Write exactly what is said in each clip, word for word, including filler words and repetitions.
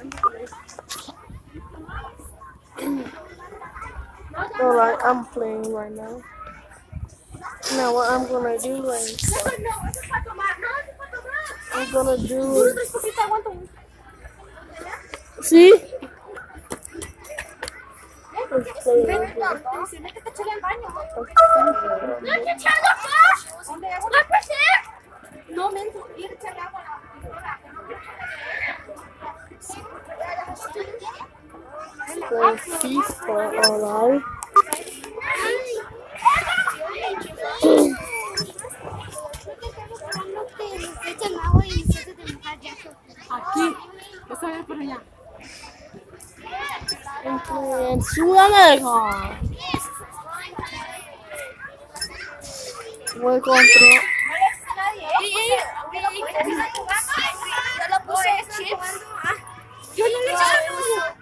Alright, I'm playing right now. Now what I'm gonna do is I'm gonna do it. See? Let's play it again. Play FIFA, alright. Aquí, esa es por allá. I'm playing Sudamérica. Voy contra. Yo no le eché.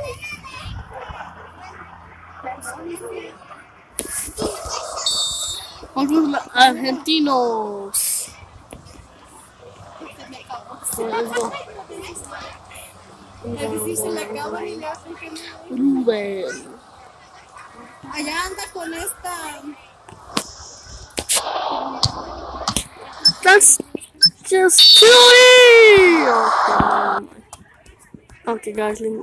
Contra los argentinos. Let's go. Si se le acaba y le hacen que no. Ruben. Allá anda con esta. That's just silly. Okay. Okay, guys. Let me...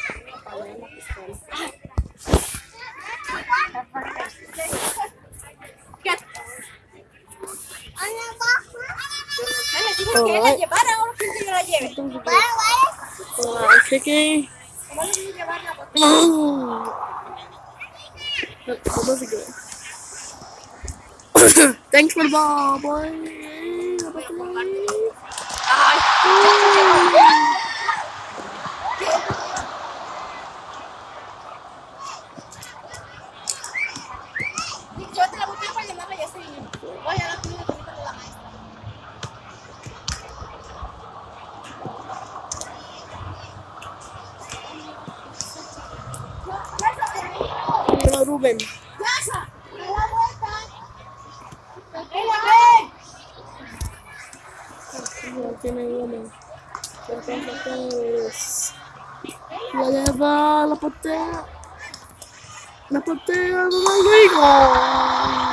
Que la llevara, ahora que yo la lleve. Alright, kicking. Oh. That was good. Thanks for the ball, boy. Yo te la busqué para llamarla y así. Voy a dar comida con la maestra. Hola, Ruben. ¡Casa! ¡A la vuelta! Ya tiene uno. La lleva la patea. La patea de Rodrigo.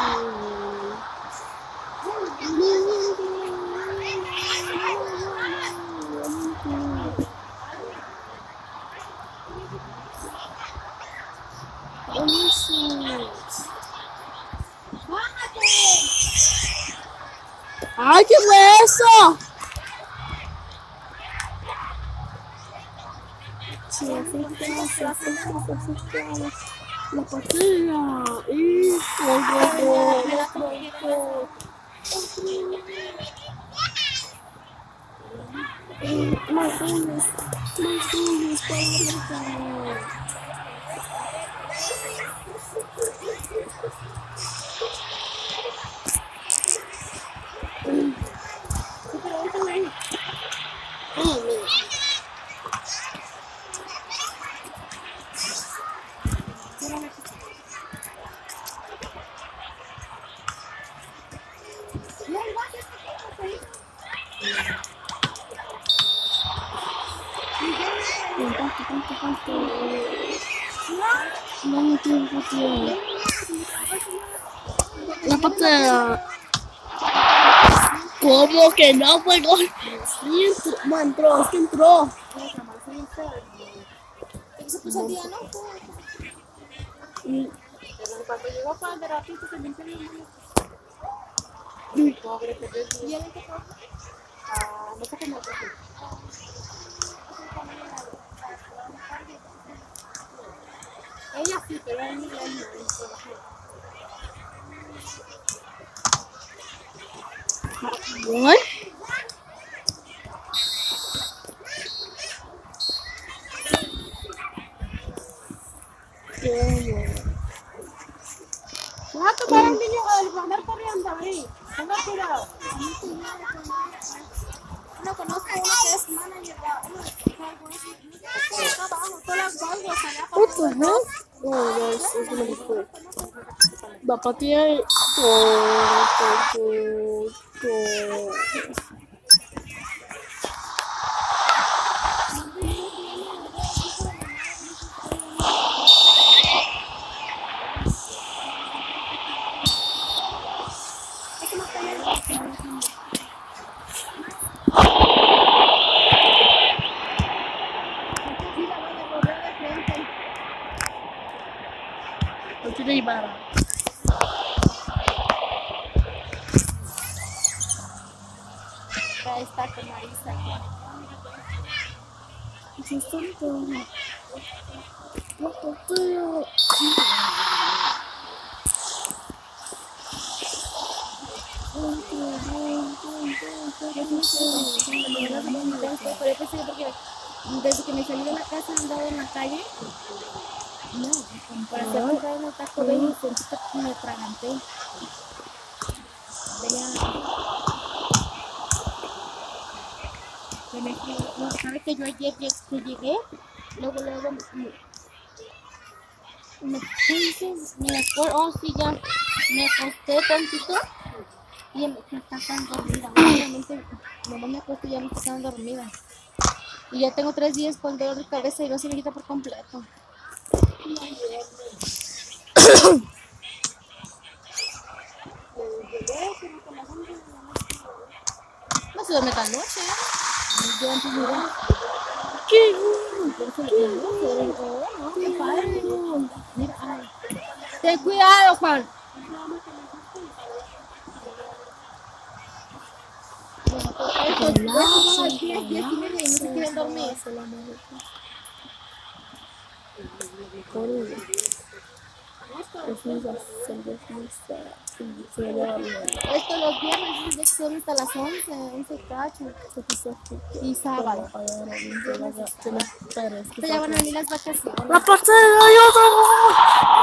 ¡Ay, qué fue eso! Se afecta, se afecta, se afecta la partida. Y gol, gol, gol, gol. Más goles, más goles para América. Oh, mira. ¿Cuánto, cuánto, cuánto? No me tiempo, tío. La patea. ¿Cómo que no fue gol? Sí, entró, no entró, es que entró. Se puso el día, ¿no? Y, Pero cuando llegó para el de ratito se limpió el día. y, Pobre, que es ¿y él en qué fue? Ah, no sé cómo fue. Ella sí, pero él no, él no. what? Vas a tocar al niño al andar corriendo ahí. Tenga cuidado. No conozco uno que es manager de uno de algo así. Está abajo, todas las valvas allá para What the hell? Oh, guys, it's gonna be quick. La patea y... Go, go, go, go. No tiene Ibarra. Acá está con Marisa. Sí, está todo. No, todo. Pero yo pensé porque desde que me salí de la casa he andado en la calle. No, para hacer comprar en el Taco Bell y sentí que me atraganté. Venía. Venía que, no, ¿sabes que yo ayer que llegué? Luego, luego me, me puse, me acuerdo, oh sí, ya, me acosté tantito y me, me estaba tan dormida. Obviamente, no me acuesto y ya me estaba dormida. Y ya tengo tres días con dolor de cabeza y no se me quita por completo. No se duerme tan noche, ¿eh? Yo antes mira. ¿Qué? No, qué padre. Mira, ay. Ten cuidado, Juan. Estos son las diez, diez y media y no se quieren dormir. Esto los viernes es son hasta las once, once cacho. Y sábado. Te ya van a venir las vacaciones. ¡La parcela, ayúdame!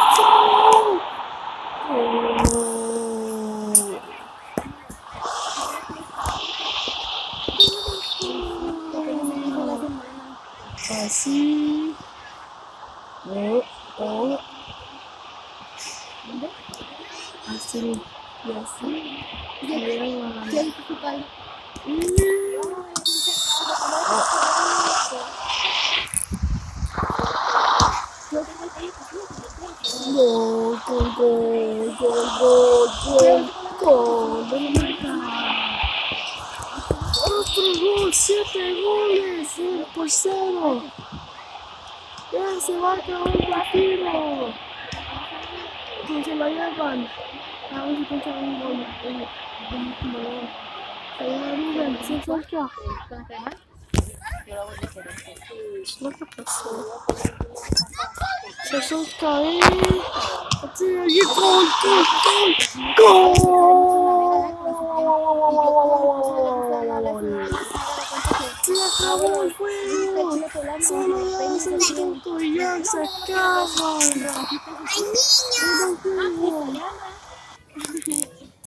Así. Oh, oh. Así. Y así. ¿Qué es tu padre? Gol, gol, gol, gol, gol, gol, gol, otro gol, siete goles, cero por cero. Ya se va a acabar el partido. ¿Quién se lo llevan? A ver si piensa un gol. Se lleva Rubén, se acerca. No te pasó. Se acerca, eh. Y gol, gol, gol, gol. Se acabó el juego. Solo das el punto y ya se acaba. ¡Ay, niña!